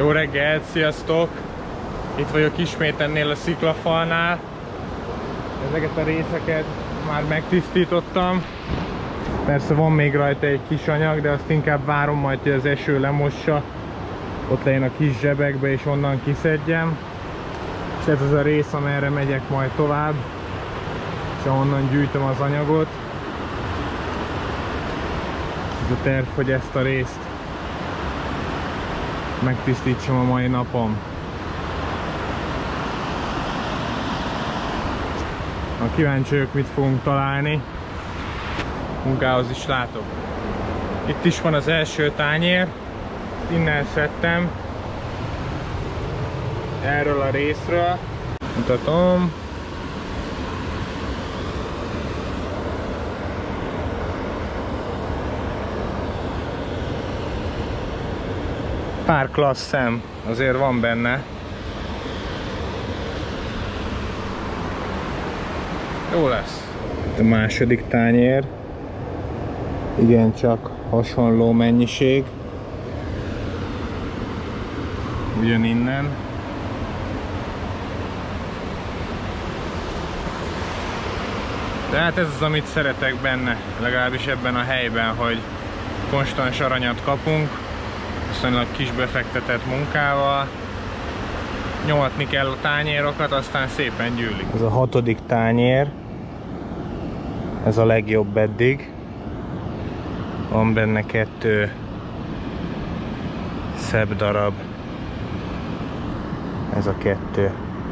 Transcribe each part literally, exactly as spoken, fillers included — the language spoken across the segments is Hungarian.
Jó reggelt, sziasztok! Itt vagyok ismét ennél a sziklafalnál. Ezeket a részeket már megtisztítottam. Persze van még rajta egy kis anyag, de azt inkább várom majd, hogy az eső lemossa. Ott legyen a kis zsebekbe és onnan kiszedjem. És ez az a rész, amerre megyek majd tovább. És ahonnan gyűjtöm az anyagot. Ez a terv, hogy ezt a részt megtisztítsam a mai napom. Ha kíváncsi vagyok, mit fogunk találni, munkához is látok. Itt is van az első tányér, innen szedtem, erről a részről, mutatom. Pár klassz szem azért van benne. Jó lesz. A második tányér. Igen, csak hasonló mennyiség. Ugyaninnen. Tehát ez az, amit szeretek benne, legalábbis ebben a helyben, hogy konstans aranyat kapunk, viszonylag kis befektetett munkával. Nyomatni kell a tányérokat, aztán szépen gyűlik. Ez a hatodik tányér. Ez a legjobb eddig. Van benne kettő szebb darab. Ez a kettő.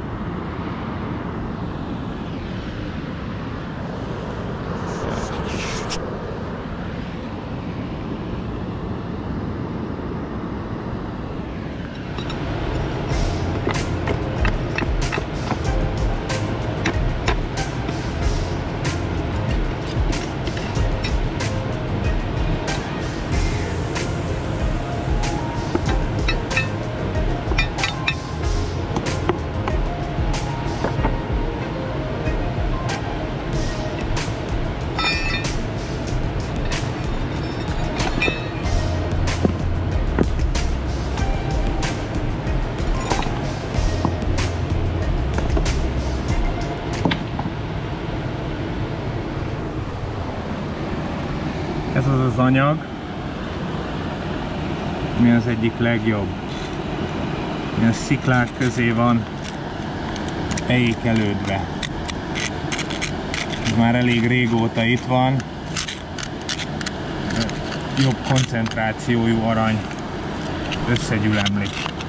Ez az az anyag, ami az egyik legjobb. Ilyen sziklák közé van beékelődve. Ez már elég régóta itt van. Jobb koncentrációjú arany összegyülemlik.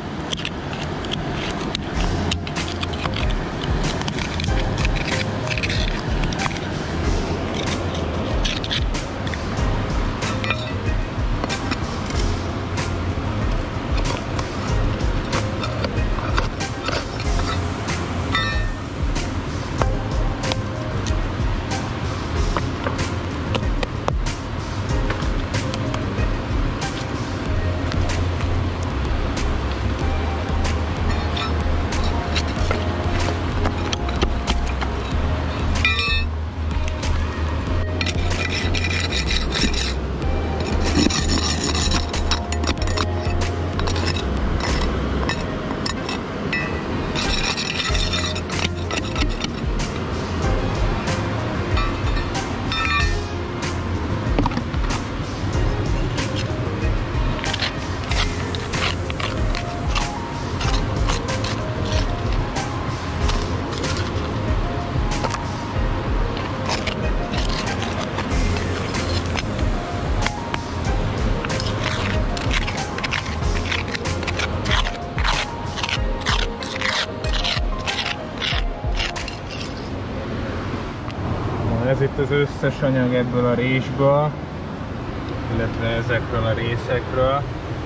Ez itt az összes anyag ebből a résből, illetve ezekről a részekről.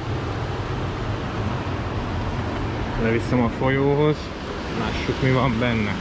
Leviszem a folyóhoz, lássuk, mi van benne.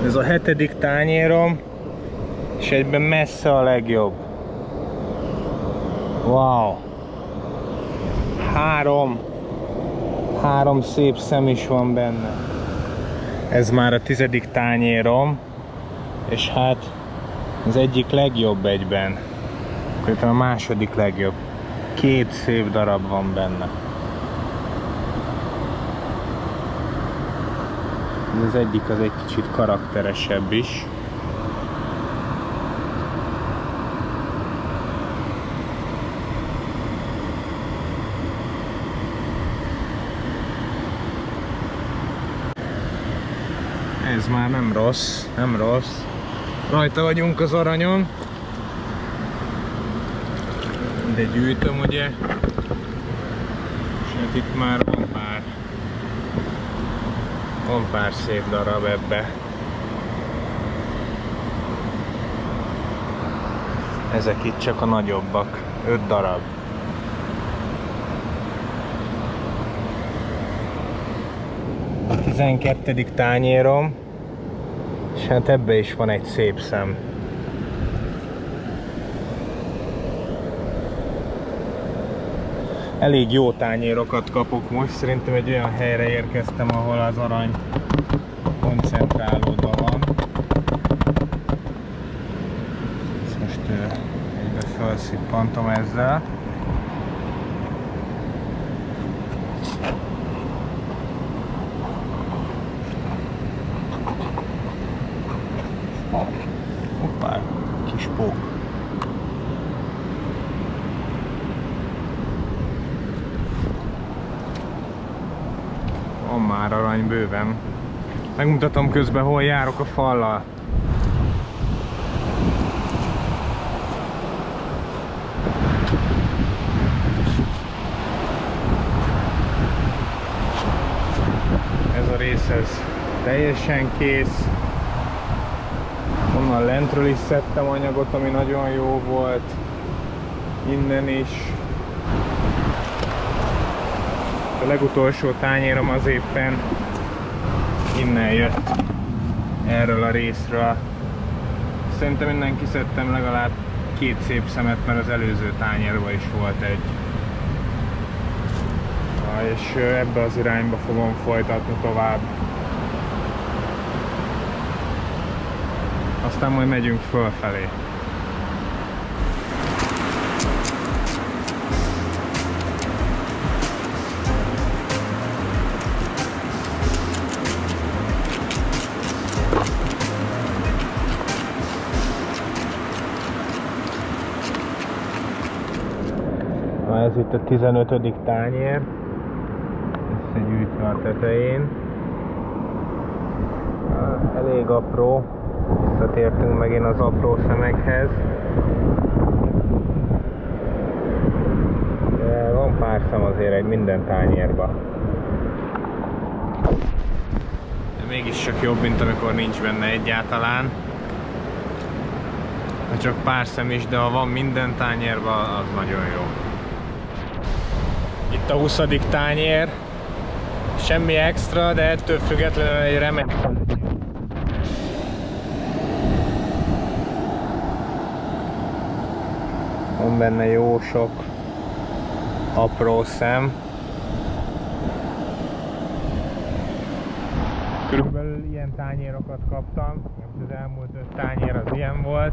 Ez a hetedik tányérom, és egyben messze a legjobb. Wow! Három, három szép szem is van benne. Ez már a tizedik tányérom, és hát az egyik legjobb egyben. Itt a második legjobb. Két szép darab van benne. Az egyik az egy kicsit karakteresebb is. Ez már nem rossz, nem rossz. Rajta vagyunk az aranyon. De gyűjtöm, ugye? És hát itt már van pár. Van pár szép darab ebbe. Ezek itt csak a nagyobbak. Öt darab. A tizenkettedik tányérom. És hát ebbe is van egy szép szem. Elég jó tányérokat kapok most, szerintem egy olyan helyre érkeztem, ahol az arany koncentrálódva van. Ezt most egybe felszippantom ezzel. Hoppá, kis pók. Van már arany bőven. Megmutatom közben, hol járok a fallal. Ez a rész ez teljesen kész. Onnan lentről is szedtem anyagot, ami nagyon jó volt. Innen is. A legutolsó tányérom az éppen innen jött, erről a részről. Szerintem innen kiszedtem legalább két szép szemet, mert az előző tányérban is volt egy. És ebbe az irányba fogom folytatni tovább. Aztán majd megyünk fölfelé. Na, ez itt a tizenötödik tányér. Összegyűjtve a tetején. Elég apró. Visszatértünk megint az apró szemekhez. De van pár szem azért egy minden tányérba. De mégis csak jobb, mint amikor nincs benne egyáltalán. Ha csak pár szem is, de ha van minden tányérba, az nagyon jó. Itt a huszadik tányér. Semmi extra, de ettől függetlenül egy remek. Van benne jó sok apró szem. Körülbelül ilyen tányérokat kaptam. Az elmúlt öt tányér az ilyen volt.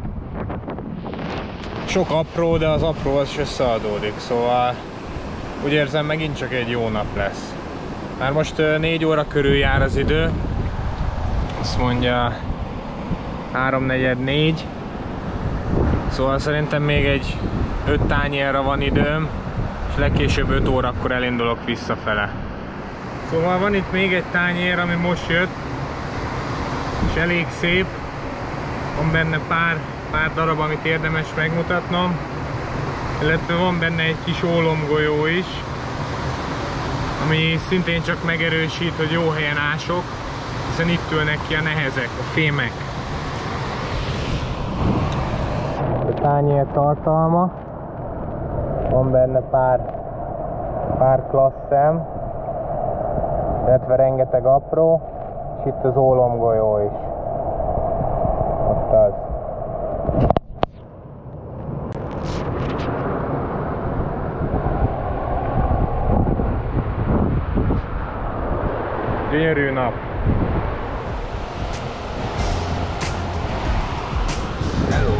Sok apró, de az apró az is összeadódik, szóval úgy érzem, megint csak egy jó nap lesz. Már most négy óra körül jár az idő. Azt mondja háromnegyed négy. Szóval szerintem még egy öt tányérra van időm, és legkésőbb öt órakor elindulok visszafele. Szóval van itt még egy tányér, ami most jött, és elég szép. Van benne pár, pár darab, amit érdemes megmutatnom. Illetve van benne egy kis ólomgolyó is, ami szintén csak megerősít, hogy jó helyen ások, hiszen itt ülnek ki a nehezek, a fémek. A tányér tartalma, van benne pár, pár klassz szem, illetve rengeteg apró, és itt az ólomgolyó is. Ott az. Gyönyörű nap. Hello.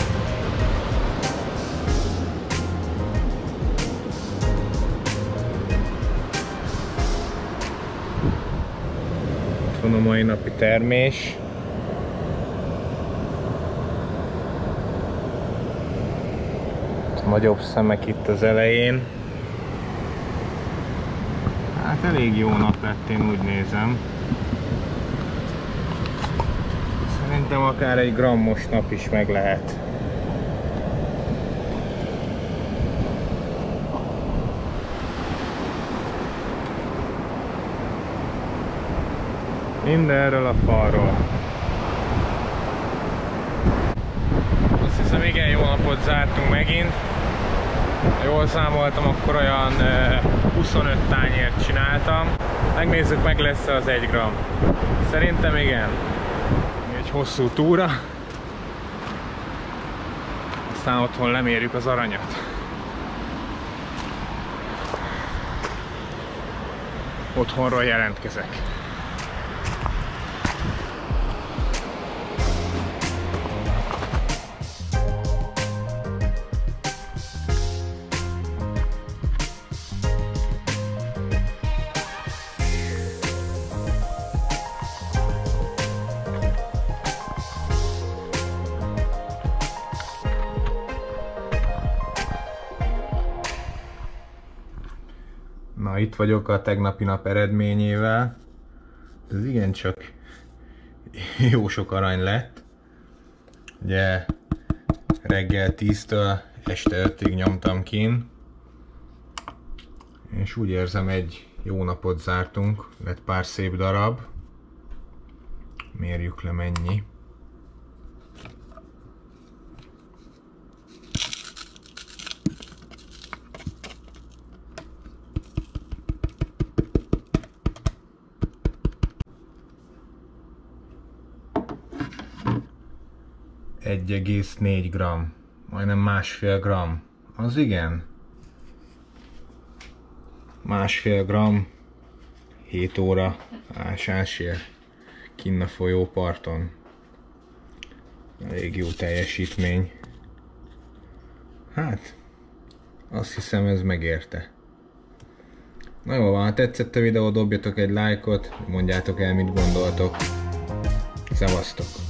Itt van a mai napi termés. Nagyobb szemek itt az elején. Hát elég jó nap lett, én úgy nézem. Szerintem akár egy grammos nap is meg lehet. Mindenről a falról. Azt hiszem, igen jó napot zártunk megint. Ha jól számoltam, akkor olyan huszonöt tányért csináltam. Megnézzük, meg lesz az egy gramm. Szerintem igen. Egy hosszú túra. Aztán otthon lemérjük az aranyat. Otthonról jelentkezek. Na, itt vagyok a tegnapi nap eredményével. Ez igencsak jó sok arany lett. Ugye reggel tíztől este ötig nyomtam kint. És úgy érzem, egy jó napot zártunk. Lett pár szép darab. Mérjük le mennyi. egy egész négy gramm, majdnem másfél gramm, az igen. Másfél gramm, hét óra ásásért kinn a folyóparton. Elég jó teljesítmény. Hát, azt hiszem, ez megérte. Na jó van, ha tetszett a videó, dobjatok egy lájkot, mondjátok el, mit gondoltok. Szevasztok!